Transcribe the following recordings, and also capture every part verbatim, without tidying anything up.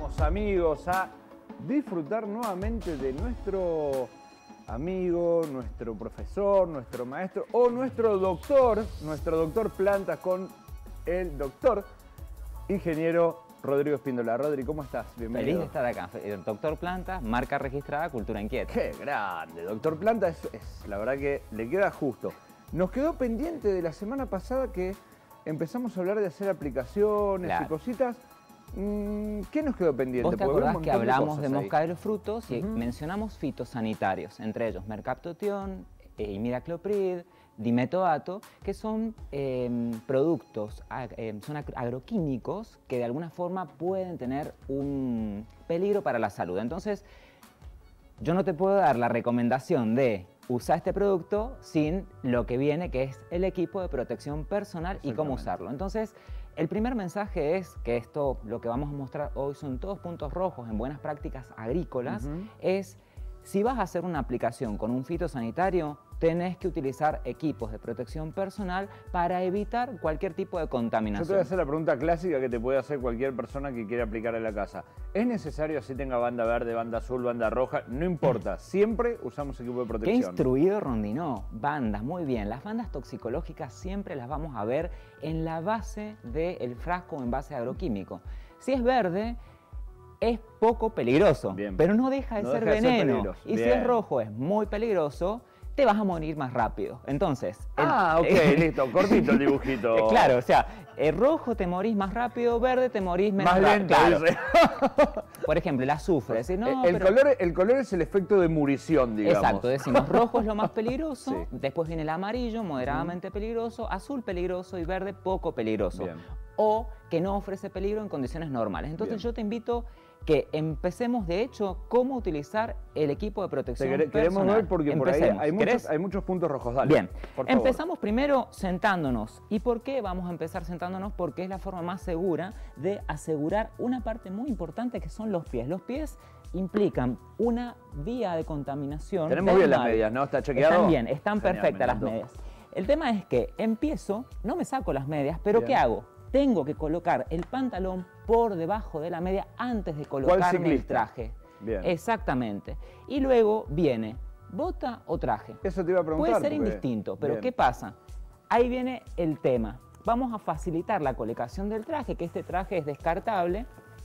Vamos, amigos, a disfrutar nuevamente de nuestro amigo, nuestro profesor, nuestro maestro o nuestro doctor, nuestro doctor Plantas con el doctor ingeniero Rodrigo Espíndola. Rodri, ¿cómo estás? Bienvenido. Feliz de estar acá. El doctor Plantas, marca registrada, Cultura Inquieta. ¡Qué grande! Doctor Plantas, es, es, la verdad que le queda justo. Nos quedó pendiente de la semana pasada que empezamos a hablar de hacer aplicaciones claro. y cositas. ¿Qué nos quedó pendiente? ¿Vos te acordás que hablamos de, de mosca ahí. de los frutos y uh-huh. mencionamos fitosanitarios, entre ellos mercaptotión, eh, imidacloprid, dimetoato, que son eh, productos, eh, son agroquímicos que de alguna forma pueden tener un peligro para la salud. Entonces, yo no te puedo dar la recomendación de usar este producto sin lo que viene, que es el equipo de protección personal y cómo usarlo. Entonces, el primer mensaje es que esto, lo que vamos a mostrar hoy son todos puntos rojos en buenas prácticas agrícolas, uh-huh. es si vas a hacer una aplicación con un fitosanitario, tenés que utilizar equipos de protección personal para evitar cualquier tipo de contaminación. Yo te voy a hacer la pregunta clásica que te puede hacer cualquier persona que quiera aplicar en la casa. ¿Es necesario así tenga banda verde, banda azul, banda roja? No importa, siempre usamos equipo de protección. Qué instruido Rondinó. Bandas, muy bien. Las bandas toxicológicas siempre las vamos a ver en la base del frasco o envase agroquímico. Si es verde, es poco peligroso, bien. pero no deja de no ser deja veneno. De ser y bien. si es rojo, es muy peligroso, te vas a morir más rápido. Entonces... Ah, el, ok, listo, cortito el dibujito. Claro, o sea, el rojo te morís más rápido, verde te morís menos más rápido. Más lento, claro. Por ejemplo, el azufre. Decir, no, el, pero... color, el color es el efecto de murición, digamos. Exacto, decimos rojo es lo más peligroso, sí. después viene el amarillo, moderadamente uh-huh. peligroso, azul peligroso y verde poco peligroso. Bien. O que no ofrece peligro en condiciones normales. Entonces Bien. yo te invito que empecemos, de hecho, cómo utilizar el equipo de protección Te queremos personal. ver porque Empecemos. por ahí hay muchos, hay muchos puntos rojos. Dale, Bien, por favor. empezamos primero sentándonos. ¿Y por qué vamos a empezar sentándonos? Porque es la forma más segura de asegurar una parte muy importante que son los pies. Los pies implican una vía de contaminación. Tenemos bien las medias, ¿no? ¿Está chequeado? Están bien, están Genial, perfectas las medias. El tema es que empiezo, no me saco las medias, pero bien. ¿qué hago? Tengo que colocar el pantalón por debajo de la media antes de colocarme el traje. Bien. Exactamente. Y luego viene bota o traje. Eso te iba a preguntar. Puede ser porque... indistinto, pero Bien. ¿qué pasa? Ahí viene el tema. Vamos a facilitar la colocación del traje, que este traje es descartable.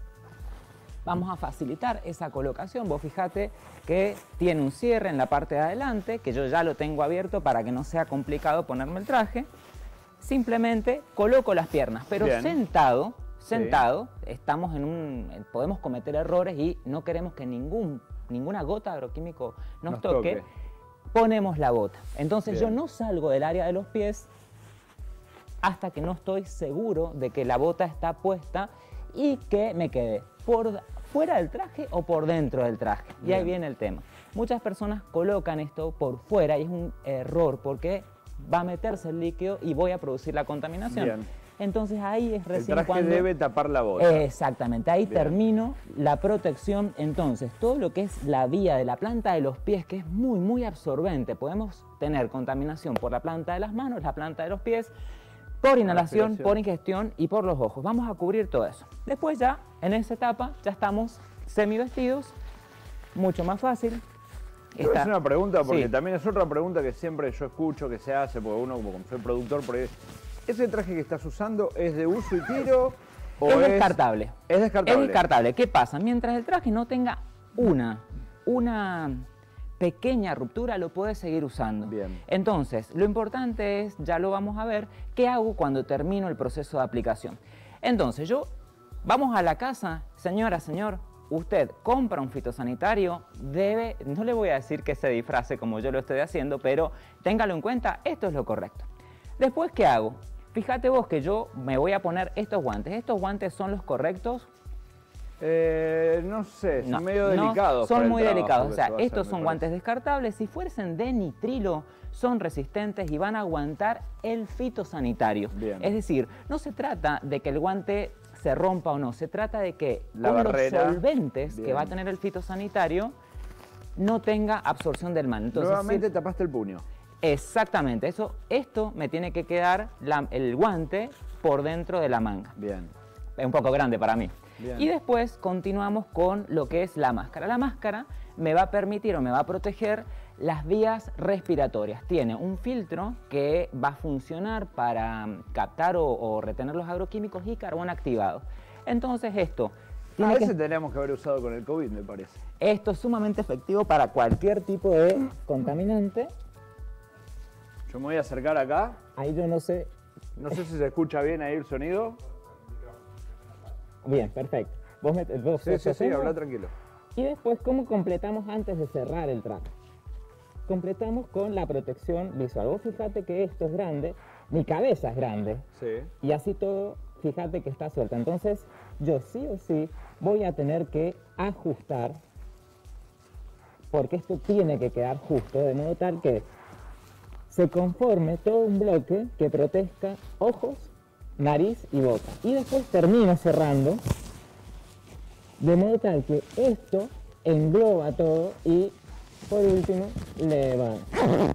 Vamos a facilitar esa colocación. Vos fíjate que tiene un cierre en la parte de adelante, que yo ya lo tengo abierto para que no sea complicado ponerme el traje. Simplemente coloco las piernas, pero Bien. sentado, sentado, sí. estamos en un, podemos cometer errores y no queremos que ningún, ninguna gota de agroquímico nos, nos toque. toque. Ponemos la bota. Entonces Bien. yo no salgo del área de los pies hasta que no estoy seguro de que la bota está puesta y que me quede por fuera del traje o por dentro del traje. Bien. Y ahí viene el tema. Muchas personas colocan esto por fuera y es un error porque va a meterse el líquido y voy a producir la contaminación. Bien. Entonces ahí es recién el traje cuando... debe tapar la bota. Exactamente, ahí Bien. termino la protección. Entonces, todo lo que es la vía de la planta de los pies, que es muy, muy absorbente. Podemos tener contaminación por la planta de las manos, la planta de los pies, por inhalación, por ingestión y por los ojos. Vamos a cubrir todo eso. Después ya, en esa etapa, ya estamos semivestidos, mucho más fácil. Esta... Es una pregunta, porque sí. también es otra pregunta que siempre yo escucho que se hace, porque uno como soy productor, porque ¿ese traje que estás usando es de uso y tiro? O es, es descartable. Es descartable. Es descartable. ¿Qué pasa? Mientras el traje no tenga una, una pequeña ruptura, lo puedes seguir usando. Bien. Entonces, lo importante es, ya lo vamos a ver, ¿qué hago cuando termino el proceso de aplicación? Entonces, yo, vamos a la casa, señora, señor, usted compra un fitosanitario, debe, no le voy a decir que se disfrace como yo lo estoy haciendo, pero téngalo en cuenta, esto es lo correcto. Después, ¿qué hago? Fíjate vos que yo me voy a poner estos guantes. ¿Estos guantes son los correctos? Eh, no sé, son no, medio no, delicados. Son muy delicados, o sea, estos son guantes descartables. Si fuesen de nitrilo, son resistentes y van a aguantar el fitosanitario. Bien. Es decir, no se trata de que el guante se rompa o no, se trata de que la con barrera, los solventes bien. que va a tener el fitosanitario no tenga absorción del mal. Entonces, nuevamente si... tapaste el puño. Exactamente, eso, esto me tiene que quedar la, el guante por dentro de la manga. Bien. Es un poco grande para mí. Bien. Y después continuamos con lo que es la máscara. La máscara me va a permitir o me va a proteger las vías respiratorias. Tiene un filtro que va a funcionar para captar o, o retener los agroquímicos y carbón activado. Entonces esto... A ese teníamos que haber usado con el COVID, me parece. Esto es sumamente efectivo para cualquier tipo de contaminante. Yo me voy a acercar acá. Ahí yo no sé... No sé si se escucha bien ahí el sonido. Bien, perfecto. Vos me, vos Sí, sí, sí, habla tranquilo. Y después, ¿cómo completamos antes de cerrar el traje? Completamos con la protección visual. Vos fíjate que esto es grande, mi cabeza es grande. Sí. Y así todo, fíjate que está suelta. Entonces, yo sí o sí voy a tener que ajustar, porque esto tiene que quedar justo, de modo tal que se conforme todo un bloque que proteja ojos, nariz y boca. Y después termino cerrando, de modo tal que esto engloba todo y, por último, levanta.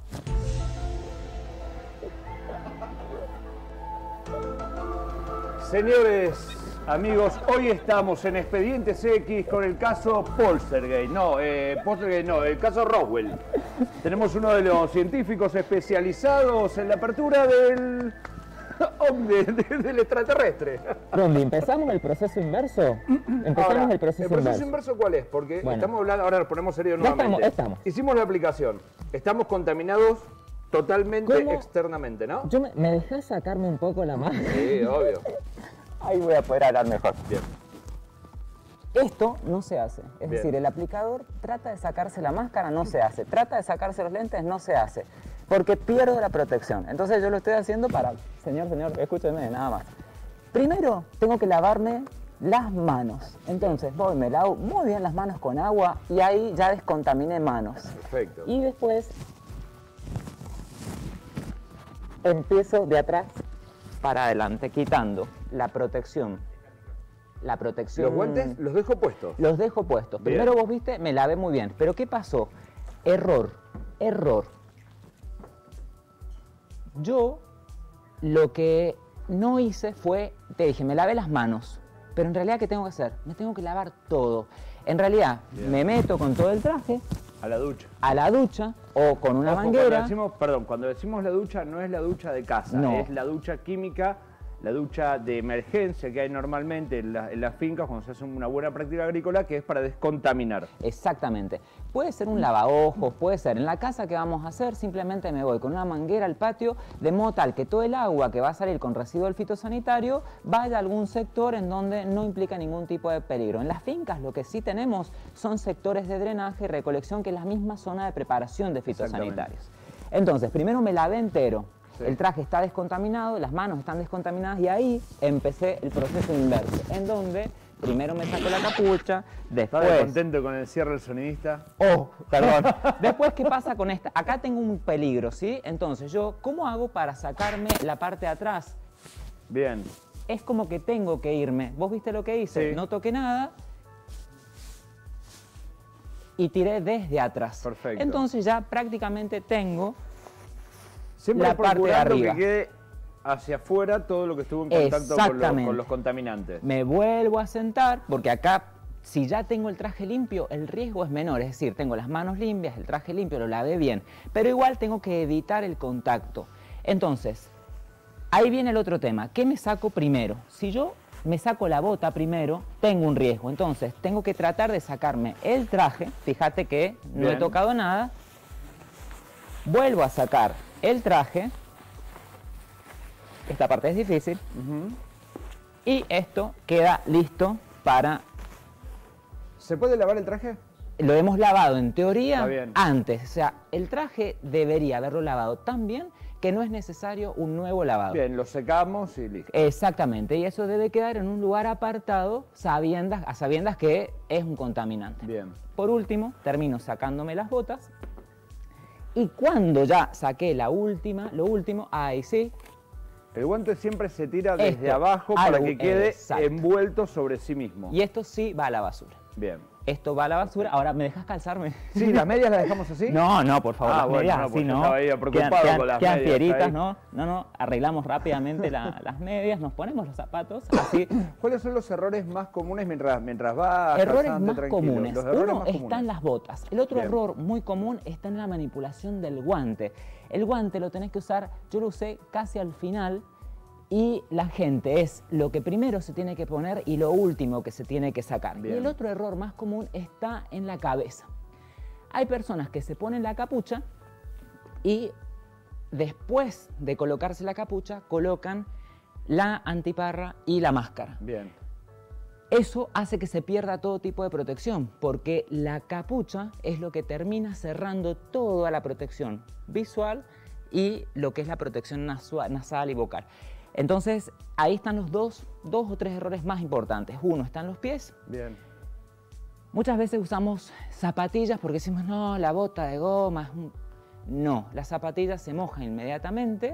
Señores, amigos, hoy estamos en Expedientes X con el caso Poltergeist. No, eh, Poltergeist no, el caso Roswell. Tenemos uno de los científicos especializados en la apertura del, de, de, del extraterrestre. ¿Dónde empezamos el proceso inverso? Empezamos Ahora, el proceso ¿el proceso inverso. inverso cuál es? Porque Bueno. estamos hablando, ahora nos ponemos serios Ya nuevamente. estamos, estamos. Hicimos la aplicación, estamos contaminados totalmente ¿Cómo? externamente, ¿no? Yo me, ¿Me dejás sacarme un poco la mano? Sí, obvio. Ahí voy a poder hablar mejor. Bien. Esto no se hace. Es Bien. decir, el aplicador trata de sacarse la máscara, no se hace. Trata de sacarse los lentes, no se hace. Porque pierdo la protección. Entonces yo lo estoy haciendo para... Señor, señor, escúcheme, nada más. Primero tengo que lavarme las manos. Entonces voy, me lavo muy bien las manos con agua y ahí ya descontaminé manos. Perfecto. Y después empiezo de atrás para adelante, quitando la protección. La protección... Los guantes los dejo puestos. Los dejo puestos. Bien. Primero vos viste, me lavé muy bien. Pero ¿qué pasó? Error, error. Yo lo que no hice fue, te dije, me lavé las manos. Pero en realidad, ¿qué tengo que hacer? Me tengo que lavar todo. En realidad, Bien. me meto con todo el traje A la ducha. a la ducha o con una Ojo, manguera. Cuando decimos, perdón, cuando decimos la ducha no es la ducha de casa, No. es la ducha química, la ducha de emergencia que hay normalmente en, la- en las fincas cuando se hace una buena práctica agrícola, que es para descontaminar. Exactamente. Puede ser un lavaojos, puede ser en la casa que vamos a hacer, simplemente me voy con una manguera al patio, de modo tal que todo el agua que va a salir con residuo del fitosanitario vaya a algún sector en donde no implica ningún tipo de peligro. En las fincas lo que sí tenemos son sectores de drenaje y recolección, que es la misma zona de preparación de fitosanitarios. Entonces, primero me lavé entero. Sí. El traje está descontaminado, las manos están descontaminadas y ahí empecé el proceso inverso, en donde primero me saco la capucha, ¿Estás después... contento con el cierre del sonidista? Oh, perdón. Después, ¿qué pasa con esta? Acá tengo un peligro, ¿sí? Entonces, yo, ¿cómo hago para sacarme la parte de atrás? Bien. Es como que tengo que irme. ¿Vos viste lo que hice? Sí. No toqué nada y tiré desde atrás. Perfecto. Entonces ya prácticamente tengo Siempre la parte de procurando arriba. que quede hacia afuera todo lo que estuvo en contacto con los, Exactamente. con los contaminantes. Me vuelvo a sentar, porque acá, si ya tengo el traje limpio, el riesgo es menor. Es decir, tengo las manos limpias, el traje limpio, lo lavé bien. Pero igual tengo que evitar el contacto. Entonces, ahí viene el otro tema. ¿Qué me saco primero? Si yo me saco la bota primero, tengo un riesgo. Entonces, tengo que tratar de sacarme el traje. Fíjate que no he Bien. tocado nada. Vuelvo a sacar el traje. Esta parte es difícil. Ujú. Y esto queda listo para... ¿Se puede lavar el traje? Lo hemos lavado en teoría Está bien. antes. O sea, el traje debería haberlo lavado tan bien que no es necesario un nuevo lavado. Bien, lo secamos y listo. Exactamente. Y eso debe quedar en un lugar apartado sabiendas, a sabiendas que es un contaminante. Bien. Por último, termino sacándome las botas. Y cuando ya saqué la última, lo último, ahí sí, El guante siempre se tira desde Esto, abajo a para lo- que quede exacto. envuelto sobre sí mismo. y esto sí va a la basura. Bien. esto va a la basura. Ahora, ¿me dejas calzarme? Sí, ¿las medias las dejamos así? No, no, por favor, Ah, las bueno, medias no, así pues yo no. estaba ahí preocupado Quedan, quedan- con las quedan medias fieritas, ahí. ¿no? No, no, arreglamos rápidamente la- las medias, nos ponemos los zapatos, así. ¿Cuáles son los errores más comunes mientras, mientras vas? Errores casante, más tranquilo? comunes. Los errores Uno más está comunes. en las botas. El otro Bien. error muy común está en la manipulación del guante. El guante lo tenés que usar, yo lo usé casi al final, y la gente es lo que primero se tiene que poner y lo último que se tiene que sacar. Bien. Y el otro error más común está en la cabeza. Hay personas que se ponen la capucha y después de colocarse la capucha colocan la antiparra y la máscara. Bien. Eso hace que se pierda todo tipo de protección, porque la capucha es lo que termina cerrando toda la protección visual y lo que es la protección nasua- nasal y vocal. Entonces, ahí están los dos, dos o tres errores más importantes. Uno está en los pies. Bien. Muchas veces usamos zapatillas porque decimos, no, la bota de goma. es un-". No, la zapatilla se moja inmediatamente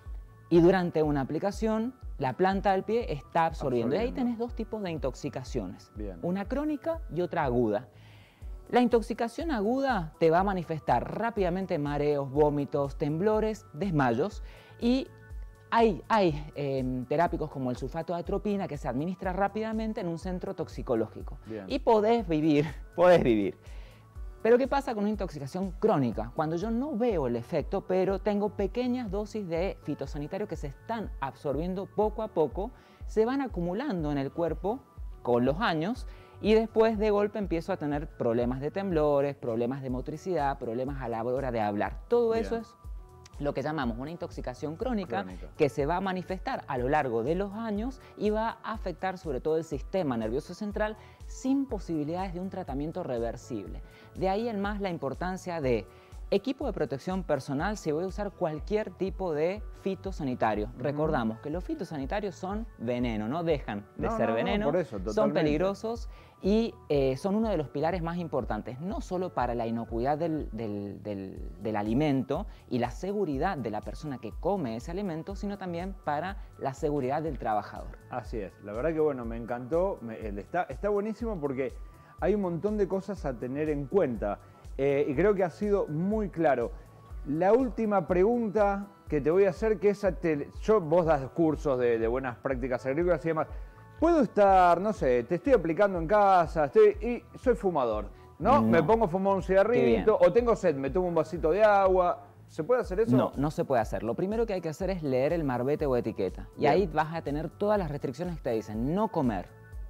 y durante una aplicación la planta del pie está absorbiendo. Y ahí Absorbiendo. tenés dos tipos de intoxicaciones, Bien. una crónica y otra aguda. La intoxicación aguda te va a manifestar rápidamente mareos, vómitos, temblores, desmayos y hay, hay eh, terápicos como el sulfato de atropina que se administra rápidamente en un centro toxicológico. Bien. Y podés vivir, podés vivir. Pero ¿qué pasa con una intoxicación crónica? Cuando yo no veo el efecto, pero tengo pequeñas dosis de fitosanitario que se están absorbiendo poco a poco, se van acumulando en el cuerpo con los años y después de golpe empiezo a tener problemas de temblores, problemas de motricidad, problemas a la hora de hablar. Todo Bien. eso es lo que llamamos una intoxicación crónica, Crónica. que se va a manifestar a lo largo de los años y va a afectar sobre todo el sistema nervioso central sin posibilidades de un tratamiento reversible. De ahí en más la importancia de equipo de protección personal si voy a usar cualquier tipo de fitosanitario. Uh-huh. Recordamos que los fitosanitarios son veneno, no dejan de No, ser no, no, veneno, por eso, son totalmente. peligrosos y eh, son uno de los pilares más importantes, no solo para la inocuidad del, del, del, del alimento y la seguridad de la persona que come ese alimento, sino también para la seguridad del trabajador. Así es. La verdad que bueno, me encantó. Me- el- está, está buenísimo porque hay un montón de cosas a tener en cuenta. Eh, y creo que ha sido muy claro. La última pregunta que te voy a hacer, que es, a te- yo, vos das cursos de, de buenas prácticas agrícolas y demás. Puedo estar, no sé, te estoy aplicando en casa, estoy, y soy fumador, ¿no? No. Me pongo a fumar un cigarrito, o tengo sed, me tomo un vasito de agua. ¿Se puede hacer eso? No, no se puede hacer. Lo primero que hay que hacer es leer el marbete o etiqueta. Y Bien. ahí vas a tener todas las restricciones que te dicen. No comer,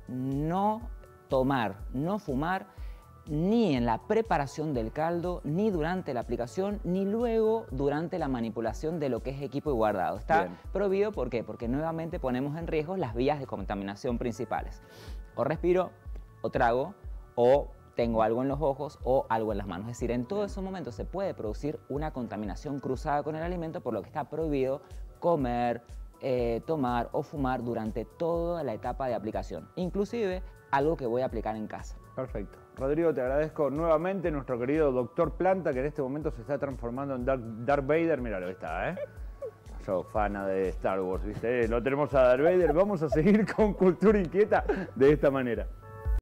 no tomar, no fumar, ni en la preparación del caldo, ni durante la aplicación, ni luego durante la manipulación de lo que es equipo y guardado. Está Bien. prohibido, ¿por qué? Porque nuevamente ponemos en riesgo las vías de contaminación principales. O respiro, o trago, o tengo algo en los ojos o algo en las manos. Es decir, en todos esos momentos se puede producir una contaminación cruzada con el alimento, por lo que está prohibido comer, eh, tomar o fumar durante toda la etapa de aplicación. Inclusive algo que voy a aplicar en casa. Perfecto. Rodrigo, te agradezco nuevamente, nuestro querido doctor Planta, que en este momento se está transformando en Darth, Darth Vader. Míralo, ahí está, ¿eh? Yo, fana de Star Wars, ¿viste? Lo tenemos a Darth Vader. Vamos a seguir con Cultura Inquieta de esta manera.